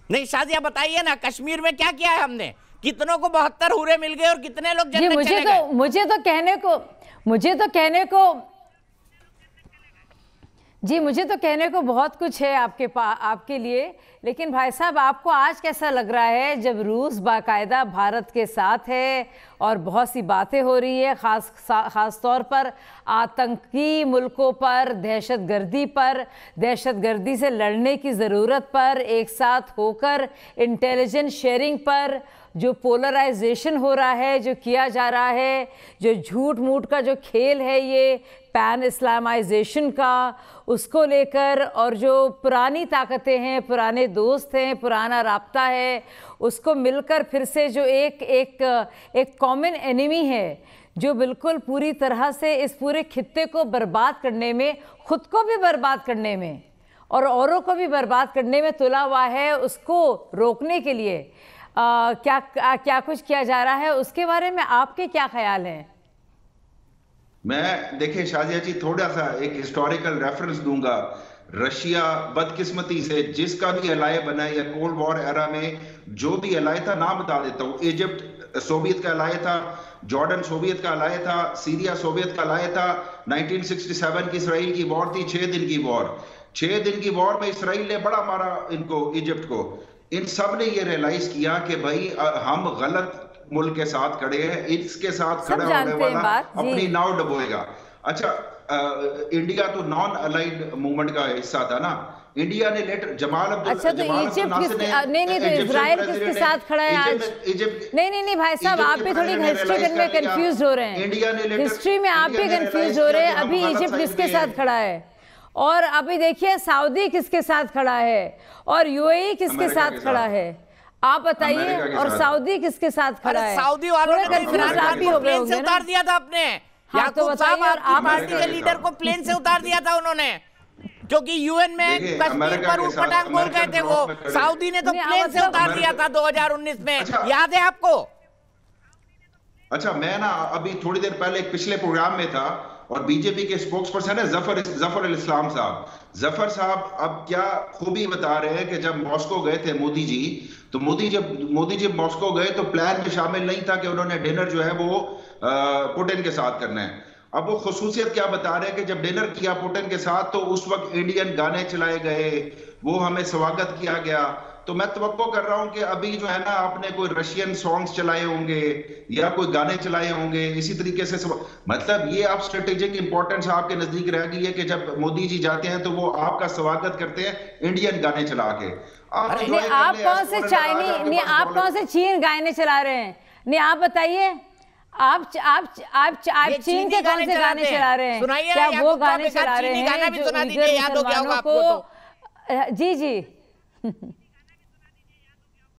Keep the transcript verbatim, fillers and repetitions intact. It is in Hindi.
नहीं शाजिया बताइए ना, कश्मीर में क्या किया है हमने? कितनों को बहत्तर हुरे मिल गए और कितने लोग जन्नत मुझे चले तो गए? मुझे तो कहने को मुझे तो कहने को जी मुझे तो कहने को बहुत कुछ है आपके पास, आपके लिए। लेकिन भाई साहब, आपको आज कैसा लग रहा है जब रूस बाकायदा भारत के साथ है और बहुत सी बातें हो रही है, ख़ास ख़ास तौर पर आतंकी मुल्कों पर, दहशतगर्दी पर, दहशतगर्दी से लड़ने की ज़रूरत पर, एक साथ होकर इंटेलिजेंस शेयरिंग पर, जो पोलराइजेशन हो रहा है, जो किया जा रहा है, जो झूठ मूठ का जो खेल है ये पैन इस्लामाइजेशन का, उसको लेकर, और जो पुरानी ताकतें हैं, पुराने दोस्त हैं, पुराना राब्ता है, उसको मिलकर फिर से जो एक एक एक कॉमन एनिमी है जो बिल्कुल पूरी तरह से इस पूरे खित्ते को बर्बाद करने में, खुद को भी बर्बाद करने में और औरों को भी बर्बाद करने में तुला हुआ है, उसको रोकने के लिए आ, क्या आ, क्या कुछ किया जा रहा है, उसके बारे में आपके क्या ख्याल हैं? मैं देखिए शाजिया जी, थोड़ा सा एक हिस्टोरिकल रेफरेंस दूंगा। रशिया बदकिस्मती से जिसका भी एलाय बना या कोल्ड वॉर एरा में जो भी एलाय था, नाम बता देता हूँ। इजिप्ट सोवियत का एलाय था, जॉर्डन सोवियत का एलाय था, सीरिया सोवियत का एलाय था। नाइनटीन सिक्सटी सेवन की इसराइल की वॉर थी, छह दिन की वॉर। छह दिन की वॉर में इसराइल ने बड़ा मारा इनको, इजिप्ट को। इन सब ने ये रियलाइज किया कि भाई हम गलत मुल्क के साथ खड़े हैं, इसके साथ खड़ा होने वाला अपनी नाव डुबोएगा। अच्छा, आ, इंडिया तो नॉन अलाइड मूवमेंट का हिस्सा था ना। इंडिया ने लेटर जमाल अब्दुल अच्छा तो इजिप्ट किसके, नहीं नहीं तो इजराइल किसके साथ खड़ा है आज? इजिप्ट नहीं नहीं नहीं भाई साहब, आप भी थोड़ी हिस्ट्री में कंफ्यूज हो रहे हैं। इंडिया ने हिस्ट्री में आप भी कंफ्यूज हो रहे हैं। अभी इजिप्ट किसके साथ खड़ा है, और अभी देखिए सऊदी किसके साथ खड़ा है, और यूएई किसके साथ खड़ा है, आप बताइए। और सऊदी किसके साथ खड़ा है? सऊदी वालों ने प्लेन से उतार दिया था अपने, हाँ तो बताइए। आप पार्टी के लीडर को प्लेन से उतार दिया था उन्होंने, क्योंकि यूएन में कश्मीर पर उटपटांग बोल गए थे वो। सऊदी ने तो प्लेन से उतार दिया था दो हज़ार उन्नीस में, याद है आपको? अच्छा, मैं ना अभी थोड़ी देर पहले एक पिछले प्रोग्राम में था और बीजेपी के स्पोक्स पर्सन है जफर जफर अल इस्लाम साहब। जफर साहब अब क्या खूबी बता रहे हैं कि जब मॉस्को गए थे मोदी जी, तो मोदी जब मोदी जी मॉस्को गए तो प्लान में शामिल नहीं था कि उन्होंने डिनर जो है वो पुतिन के साथ करना है। अब वो खुसूसियत क्या बता रहे हैं कि जब डिनर किया पुतिन के साथ तो उस वक्त इंडियन गाने चलाए गए, वो हमें स्वागत किया गया। तो मैं तवक्को कर रहा हूं कि अभी जो है ना आपने कोई रशियन सॉन्ग्स चलाए होंगे या कोई गाने चलाए होंगे इसी तरीके से। मतलब ये आप स्ट्रेटेजिक इंपॉर्टेंस आपके नजदीक रह गई है कि जब मोदी जी जाते हैं तो वो आपका स्वागत करते हैं इंडियन गाने चला के। आप, आप कौन से चाइनीज नहीं, आप कौन से चीन गाने चला रहे हैं? नहीं आप बताइए, आप आप आप आप चीन के कौन से गाने चला रहे हैं? क्या वो गाने चला रहे हैं जो उइगर मुसलमानों को? जी जी